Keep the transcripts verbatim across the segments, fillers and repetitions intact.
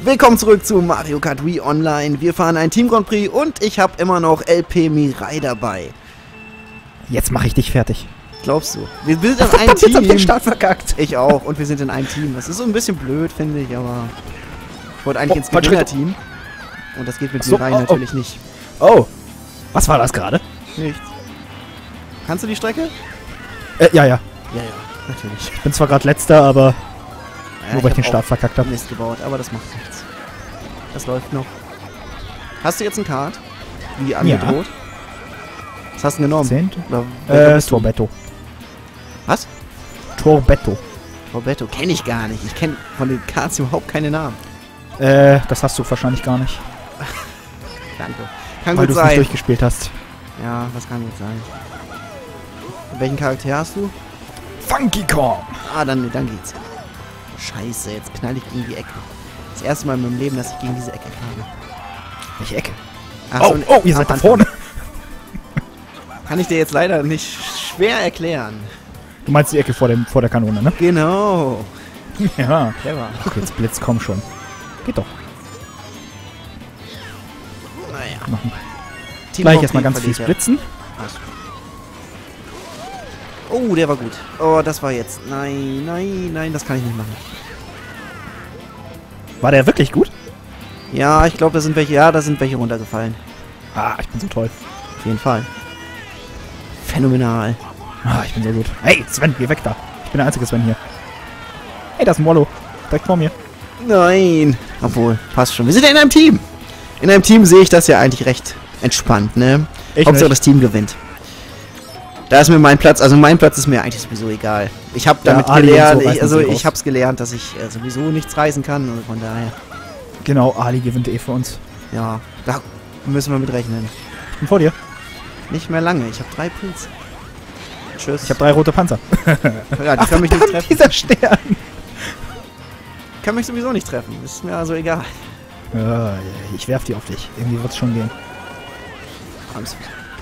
Willkommen zurück zu Mario Kart Wii Online. Wir fahren ein Team Grand Prix und ich habe immer noch L P Mirai dabei. Jetzt mache ich dich fertig. Glaubst du? Wir sind in Ach, einem Team. Jetzt hab ich den Start verkackt. Ich auch. Und wir sind in einem Team. Das ist so ein bisschen blöd, finde ich, aber ich wollte eigentlich Oh, ins Gewinnerteam. Und das geht mit so, Mirai oh, natürlich oh. nicht. Oh, was war das gerade? Nichts. Kannst du die Strecke? Äh, ja, ja. Ja, ja, natürlich. Ich bin zwar gerade letzter, aber Ja, nur weil ich den hab Start verkackt auch habe. Mist gebaut, aber das macht nichts. Das läuft noch. Hast du jetzt einen Kart? Wie angedroht? Was hast du denn genommen? Zehn? Oder welcher Äh, bist du? Torbetto. Was? Torbetto. Roberto kenne ich gar nicht. Ich kenne von den Karts überhaupt keine Namen. Äh, das hast du wahrscheinlich gar nicht. Danke. Kann Weil gut du es nicht sein. durchgespielt hast. Ja, das kann gut sein. Und welchen Charakter hast du? Funky Kong. Ah, dann, dann geht's. Scheiße, jetzt knall ich gegen die Ecke. Das erste Mal in meinem Leben, dass ich gegen diese Ecke knalle. Welche Ecke? Ach Oh, so, oh, ihr am seid da Anfang. vorne. Kann ich dir jetzt leider nicht schwer erklären. Du meinst die Ecke vor, dem, vor der Kanone, ne? Genau. Ja. Clever. Ach, jetzt Blitz, komm schon. Geht doch. Naja. Machen. Team Gleich Grand erstmal Prix ganz viel verliert splitzen. er. Oh, der war gut. Oh, das war jetzt. Nein, nein, nein, das kann ich nicht machen. War der wirklich gut? Ja, ich glaube, da sind welche. Ja, da sind welche runtergefallen. Ah, ich bin so toll. Auf jeden Fall. Phänomenal. Ah, ich bin so gut. Hey, Sven, geh weg da. Ich bin der einzige Sven hier. Hey, da ist ein Wallo. Direkt vor mir. Nein. Obwohl, passt schon. Wir sind ja in einem Team. In einem Team sehe ich das ja eigentlich recht entspannt, ne? Ich Hauptsache nicht. das Team gewinnt. Da ist mir mein Platz, also mein Platz ist mir eigentlich sowieso egal. Ich habe Ja, damit Ali und gelernt, so ich, reißen also sie ich raus. habe es gelernt, dass ich äh, sowieso nichts reißen kann. Also von daher, Genau, Ali gewinnt eh für uns. ja, da müssen wir mit rechnen. Ich bin vor dir. Nicht mehr lange, ich habe drei Pilze. Tschüss. Ich habe drei rote Panzer. ja, die Ach, können mich nicht verdammt, treffen. dieser Stern. Kann mich sowieso nicht treffen. Ist mir also egal. Ja, ich werf die auf dich. Irgendwie wird's schon gehen. Angst.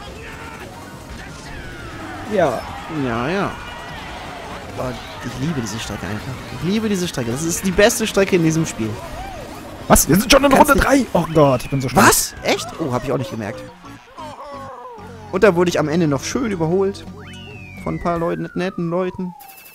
Ja. Ja, ja. Aber ich liebe diese Strecke einfach. Ich liebe diese Strecke. Das ist die beste Strecke in diesem Spiel. Was? Wir sind schon in Kannst Runde nicht- drei. Oh Gott, ich bin so schnell. Was? Echt? Oh, habe ich auch nicht gemerkt. Und da wurde ich am Ende noch schön überholt. Von ein paar Leuten, netten Leuten.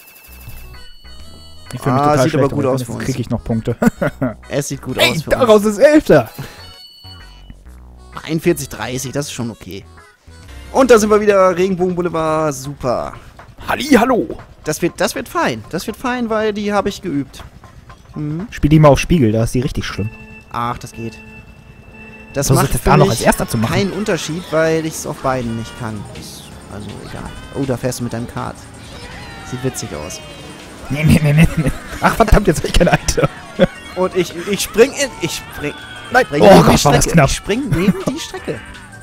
Ich fühle mich Ah, total sieht schlecht, aber gut aus für jetzt uns. kriege ich noch Punkte. Es sieht gut Ey, aus für daraus ist Elfter. uns. einundvierzig dreißig, das ist schon okay. Und da sind wir wieder. Regenbogen Boulevard. Super. Halli, hallo. Das wird, das wird fein. Das wird fein, weil die habe ich geübt. Mhm. Spiel die mal auf Spiegel, da ist die richtig schlimm. Ach, das geht. Das Versuch macht das für da noch mich als Erster zu machen. keinen Unterschied, weil ich es auf beiden nicht kann. Ist also egal. Oh, da fährst du mit deinem Kart. Sieht witzig aus. Nee, nee, nee, nee, nee. Ach, verdammt, jetzt hab ich kein Item. Und ich, ich spring in... Ich spring... Nein, spring oh neben die Gott, war das Strecke. knapp. Ich spring neben die Strecke.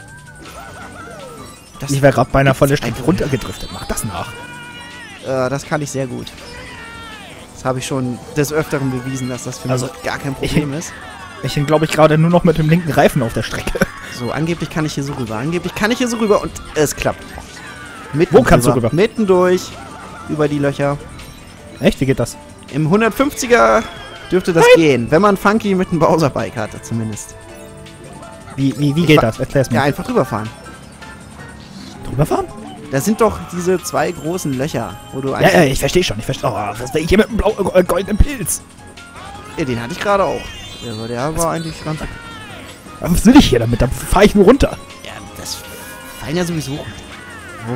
Das, Ich wäre gerade beinahe von der gibt's Strecke einfach runtergedriftet. Mach das nach. Äh, das kann ich sehr gut. Das habe ich schon des Öfteren bewiesen, dass das für Also, mich gar kein Problem ist. Ich bin, glaube ich, gerade nur noch mit dem linken Reifen auf der Strecke. So, angeblich kann ich hier so rüber. Angeblich kann ich hier so rüber und es klappt. Mitten Wo kannst du rüber? Mitten durch. Über die Löcher. Echt? Wie geht das? Im hundertfünfziger dürfte das gehen, wenn man Funky mit einem Bowser-Bike hatte, zumindest. Wie, wie, wie Ich geht wa- das? Erklär's mir. Ja, einfach rüberfahren. Drüberfahren? Da sind doch diese zwei großen Löcher, wo du Ja, einfach... ja, ich verstehe schon. Ich verstehe. Oh, was will ich hier mit dem blau äh, goldenen Pilz? Ja, den hatte ich gerade auch. Ja, aber der war eigentlich ganz... Was will ich hier damit? Da fahre ich nur runter. Ja, das fallen ja sowieso runter. Oh.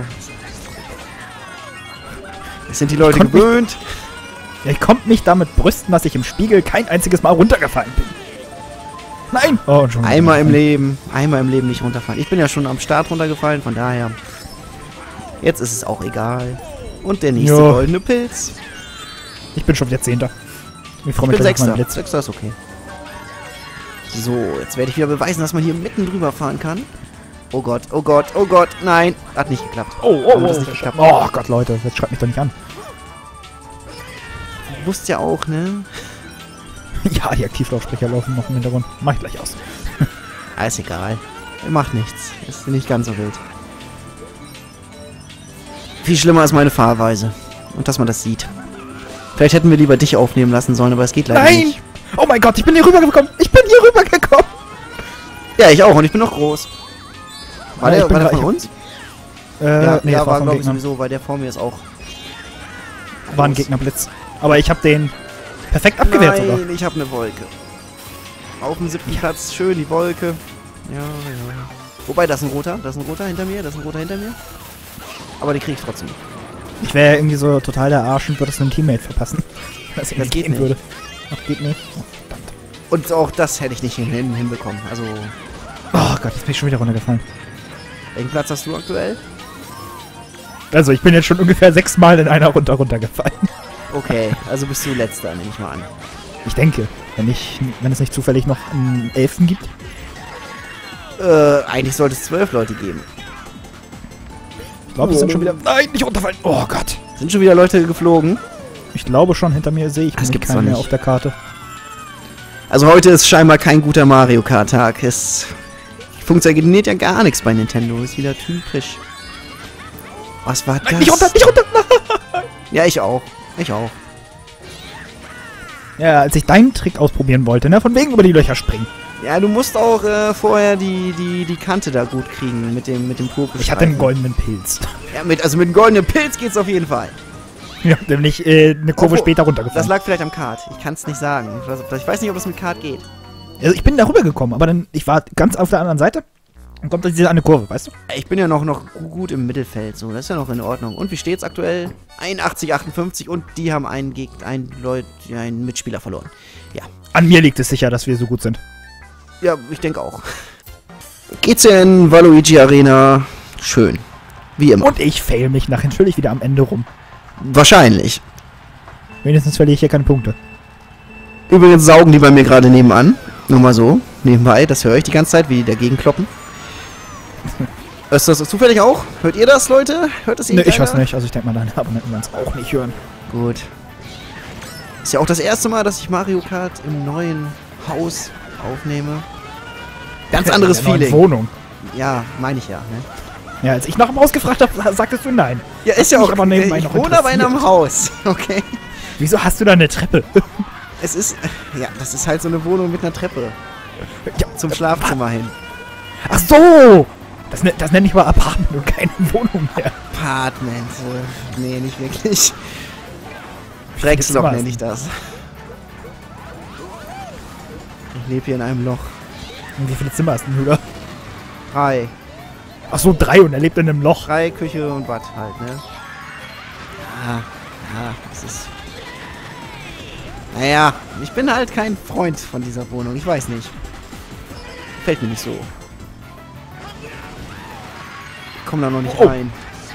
Das sind die Leute konnt mich- gewöhnt. Ja, ich konnte mich damit brüsten, dass ich im Spiegel kein einziges Mal runtergefallen bin. Nein! Oh, schon Einmal im Leben, einmal im Leben nicht runterfallen. Ich bin ja schon am Start runtergefallen, von daher... Jetzt ist es auch egal. Und der nächste Jo. goldene Pilz. Ich bin schon wieder Zehnter. Ich freue Ich mich bin gleich auf meinen Sechster. Blitz. Sechster ist okay. So, jetzt werde ich wieder beweisen, dass man hier mitten drüber fahren kann. Oh Gott, oh Gott, oh Gott, nein. Hat nicht geklappt. Oh, Warum hat das nicht geklappt? Oh Gott, Leute, jetzt schreibt mich doch nicht an. Du wusstest ja auch, ne? Ja, die Aktivlautsprecher laufen noch im Hintergrund. Mach ich gleich aus. Ah, ist egal. Macht nichts. Ist nicht ganz so wild. Viel schlimmer ist meine Fahrweise. Und dass man das sieht. Vielleicht hätten wir lieber dich aufnehmen lassen sollen, aber es geht leider Nein! nicht. Oh mein Gott, ich bin hier rübergekommen. Ich bin hier rübergekommen. Ja, ich auch. Und ich bin noch groß. War Ja, der, ich bin war der gleich- von uns? Äh, ja, nee, ja, das war, war vom glaube ich, Gegner. sowieso, weil der vor mir ist auch. War ein groß. Gegnerblitz. Aber ich habe den perfekt abgewehrt sogar. Nein, ich habe eine Wolke. Auf dem siebten Platz, schön die Wolke. Ja, ja. Wobei, das ist ein roter, das ist ein roter hinter mir, das ist ein roter hinter mir. Aber den krieg ich trotzdem. Ich wäre irgendwie so total der Arsch und würde es einem Teammate verpassen. Das, Das geht gehen nicht. Würde. Ach, geht nicht. Oh, verdammt. Und auch das hätte ich nicht hin, hin, hinbekommen. Also, Oh Gott, jetzt bin ich schon wieder runtergefallen. welchen Platz hast du aktuell? Also, ich bin jetzt schon ungefähr sechsmal in einer Runde runtergefallen. Okay, also bist du letzter, nehme ich mal an. Ich denke, wenn, ich, wenn es nicht zufällig noch einen Elften gibt. Äh, eigentlich sollte es zwölf Leute geben. Ich glaube, es sind schon wieder... Nein, nicht runterfallen. Oh Gott. Sind schon wieder Leute geflogen? Ich glaube schon, hinter mir sehe ich Das nämlich gibt's keinen doch mehr nicht. auf der Karte. Also heute ist scheinbar kein guter Mario Kart Tag. Es funktioniert ja gar nichts bei Nintendo. Ist wieder typisch. Was war das? Nein, nicht runter, nicht runter. Ja, ich auch. Ich auch. Ja, als ich deinen Trick ausprobieren wollte, ne? Von wegen über die Löcher springen. Ja, du musst auch äh, vorher die, die, die Kante da gut kriegen mit dem, mit dem Purpelstreifen. Ich hatte einen goldenen Pilz. Ja, mit, also mit einem goldenen Pilz geht's auf jeden Fall. Ja, nämlich äh, eine Kurve Obwohl, später Das runtergefallen. lag vielleicht am Kart. Ich kann es nicht sagen. Ich weiß, ich weiß nicht, ob es mit Kart geht. Also ich bin da rübergekommen, aber dann, ich war ganz auf der anderen Seite und kommt dann diese eine Kurve, weißt du? Ich bin ja noch, noch gut im Mittelfeld. So, das ist ja noch in Ordnung. Und wie steht's aktuell? einundachtzig, achtundfünfzig und die haben einen Gegner, einen Leut, ja, einen Mitspieler verloren. Ja. An mir liegt es sicher, dass wir so gut sind. Ja, ich denke auch. Geht's ja in Waluigi Arena schön. Wie immer. Und ich fail mich nachher natürlich wieder am Ende rum. Wahrscheinlich. Wenigstens verliere ich hier keine Punkte. Übrigens saugen die bei mir gerade nebenan. Nur mal so. Nebenbei. Das höre ich die ganze Zeit, wie die dagegen kloppen. Ist das zufällig auch? Hört ihr das, Leute? Hört es Ne, irgendeiner? ich weiß nicht. Also ich denke mal, deine Abonnenten werden es auch nicht hören. Gut. Ist ja auch das erste Mal, dass ich Mario Kart im neuen Haus aufnehme. Ganz anderes In der neuen Feeling. Wohnung. Ja, meine ich ja. Ne? Ja, als ich nach dem Haus gefragt habe, sagtest du nein. Ja, ist ja mich auch. aber nebenbei ich noch wohne aber in einem interessiert. Haus. Okay. Wieso hast du da eine Treppe? Es ist. Ja, das ist halt so eine Wohnung mit einer Treppe. Ja, Zum Schlafzimmer hin. ach so! Das, ne, das nenne ich mal Apartment und keine Wohnung mehr. Apartment. äh, Nee, nicht wirklich. Drecksloch Zimmer nenne ist- ich das. Ich lebe hier in einem Loch. Und wie viele Zimmer hast du denn, Hüder? Drei. Ach so, drei und er lebt in einem Loch. Drei, Küche und Bad halt, ne? Ja, ja, das ist... Naja, ich bin halt kein Freund von dieser Wohnung. Ich weiß nicht. Fällt mir nicht so. Ich komm da noch nicht Oh. rein.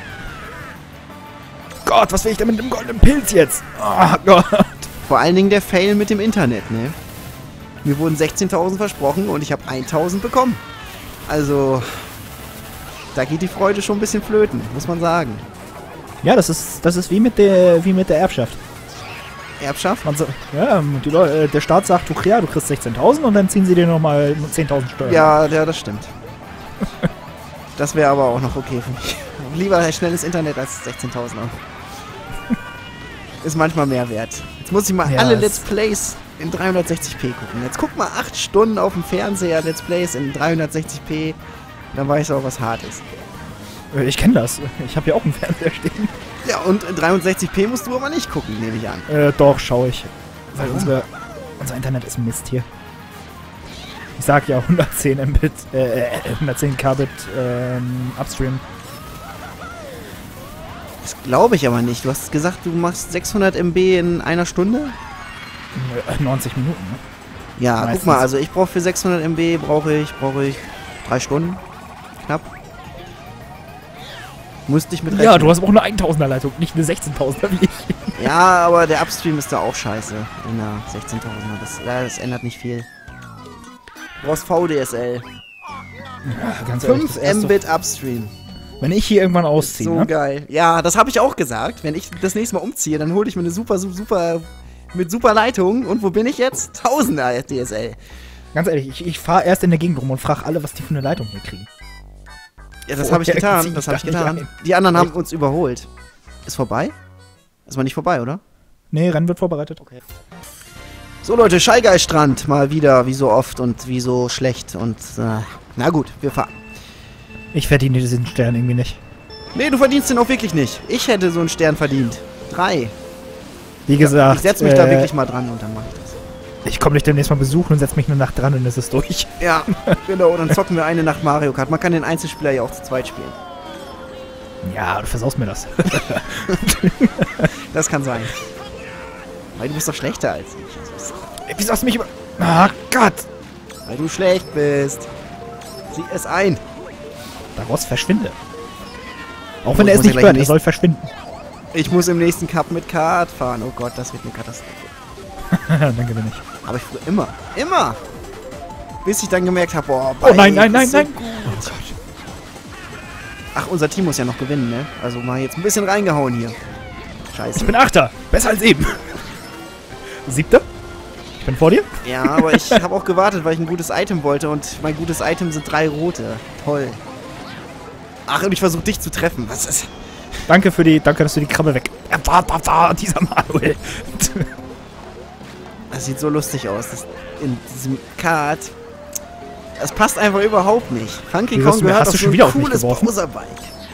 Gott, was will ich denn mit dem goldenen Pilz jetzt? Oh Gott. Vor allen Dingen der Fail mit dem Internet, ne? Mir wurden sechzehntausend versprochen und ich habe eintausend bekommen. Also, da geht die Freude schon ein bisschen flöten, muss man sagen. Ja, das ist, das ist wie mit der, wie mit der Erbschaft. Erbschaft? Man so, ja, die Leute, der Staat sagt, du, ja, du kriegst sechzehntausend und dann ziehen sie dir nochmal zehntausend Steuern. Ja, ja, das stimmt. Das wäre aber auch noch okay für mich. Lieber schnelles Internet als sechzehntausend Euro. Ist manchmal mehr wert. Jetzt muss ich mal Ja, alle es- Let's Plays in dreihundertsechzig p gucken. Jetzt guck mal acht Stunden auf dem Fernseher Let's Plays in dreihundertsechzig p. Dann weiß ich auch, was hart ist. Äh, Ich kenne das. Ich habe hier auch einen Fernseher stehen. Ja, und in dreihundertsechzig p musst du aber nicht gucken, nehme ich an. Äh, doch, schaue ich. Weil Warum? unsere, unser Internet ist Mist hier. Ich sag ja hundertzehn Mbit, äh, hundertzehn Kbit ähm, Upstream. Das glaube ich aber nicht. Du hast gesagt, du machst sechshundert Megabyte in einer Stunde? Äh, neunzig Minuten, ne? Ja, Meistens. guck mal, also ich brauche für sechshundert Megabyte brauche ich, brauche ich drei Stunden. Knapp. Musste ich mit Ja, rechnen. du hast aber auch eine eintausender Leitung, nicht eine sechzehntausender wie ich. Ja, aber der Upstream ist da auch scheiße. In der sechzehntausender. Das, ja, das ändert nicht viel. Du brauchst V D S L. Ja, ganz fünf Mbit Upstream. Wenn ich hier irgendwann ausziehe, So ne? geil. Ja, das habe ich auch gesagt. Wenn ich das nächste Mal umziehe, dann hole ich mir eine super, super, super mit super Leitung. Und wo bin ich jetzt? Tausender D S L. Ganz ehrlich, ich, ich fahre erst in der Gegend rum und frage alle, was die für eine Leitung hier kriegen. Ja, das Vorher habe ich zieh getan. ich Das da habe ich nicht getan. ein. Die anderen haben Echt? uns überholt. Ist vorbei? Ist mal nicht vorbei, oder? Nee, Rennen wird vorbereitet. Okay. So Leute, Scheigeiststrand mal wieder, wie so oft und wie so schlecht und äh, na gut, wir fahren. Ich verdiene diesen Stern irgendwie nicht. Nee, du verdienst den auch wirklich nicht. Ich hätte so einen Stern verdient. Drei. Wie gesagt, Ich setze mich äh, da wirklich mal dran und dann mache ich das. ich komme dich demnächst mal besuchen und setze mich eine Nacht dran und es ist durch. Ja, genau, dann zocken wir eine Nacht Mario Kart. Man kann den Einzelspieler ja auch zu zweit spielen. Ja, du versaust mir das. Das kann sein. Weil du bist doch schlechter als ich. Ey, wieso hast du mich über... Ah, Gott! Weil du schlecht bist. Sieh es ein. Daraus verschwinde. Auch Oh, wenn ich er es muss ja nicht gleich hört, er nächsten- soll verschwinden. Ich muss im nächsten Cup mit Kart fahren. Oh Gott, das wird eine Katastrophe. Dann gewinne ich. Aber ich früher immer. Immer! Bis ich dann gemerkt habe, boah, Oh nein, nein, Bike nein, ist so nein! gut. Oh Gott. Ach, unser Team muss ja noch gewinnen, ne? Also mal jetzt ein bisschen reingehauen hier. Ich Scheiße. bin Achter. Besser als eben. Siebter? Ich bin vor dir. Ja, aber ich habe auch gewartet, weil ich ein gutes Item wollte und mein gutes Item sind drei rote. Toll. Ach, und ich versuche dich zu treffen. Was ist... Danke für die... Danke, dass du die Krabbe weg... Ja, war, war, war, dieser Manuel. Das sieht so lustig aus. Das in diesem Kart. Das passt einfach überhaupt nicht. Funky Wie Kong wirst du mir- gehört hast auf du so schon ein wieder auf mich cooles geworfen? Bowser-Bike.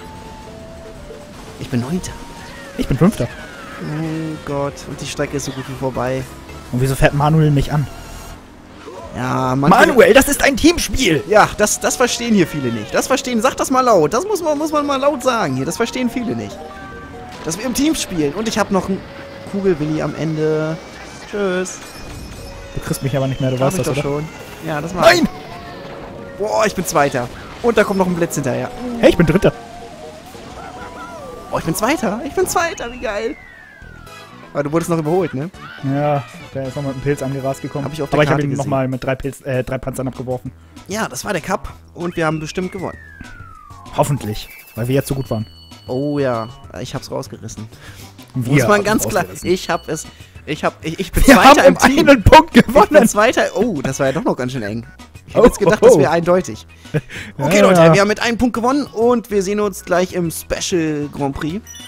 Ich bin Neunter. Ich bin Fünfter. Oh Gott. Und die Strecke ist so gut wie vorbei. Und wieso fährt Manuel mich an? Ja, Mann. Manuel, das ist ein Teamspiel! Ja, das, das verstehen hier viele nicht. Das verstehen, sag das mal laut. Das muss man, muss man mal laut sagen hier. Das verstehen viele nicht. Dass wir im Team spielen. Und ich habe noch einen Kugelwilli am Ende. Tschüss. Du kriegst mich aber nicht mehr, du Hab weißt ich das, doch oder? schon. Ja, das war. Nein! Boah, ich bin Zweiter. Und da kommt noch ein Blitz hinterher. Hey, ich bin Dritter. Oh, ich bin Zweiter. Ich bin Zweiter. Wie geil. Aber du wurdest noch überholt, ne? Ja, der ist noch mit einem Pilz angerast gekommen. Hab ich auf der aber ich habe Karte ihn gesehen. nochmal mit drei, Pilz, äh, drei Panzern abgeworfen. Ja, das war der Cup. Und wir haben bestimmt gewonnen. Hoffentlich, weil wir jetzt so gut waren. Oh ja, ich hab's rausgerissen. Wir Muss man haben ganz klar. rausgerissen. Ich hab es. Ich hab. Ich, ich bin Wir Zweiter haben im um Team. einen Punkt Ich bin gewonnen. Zweiter. Oh, das war ja doch noch ganz schön eng. Ich hätte Oh, jetzt gedacht, oh, das oh. wäre eindeutig. Okay, Ja, Leute, ja. wir haben mit einem Punkt gewonnen und wir sehen uns gleich im Special Grand Prix.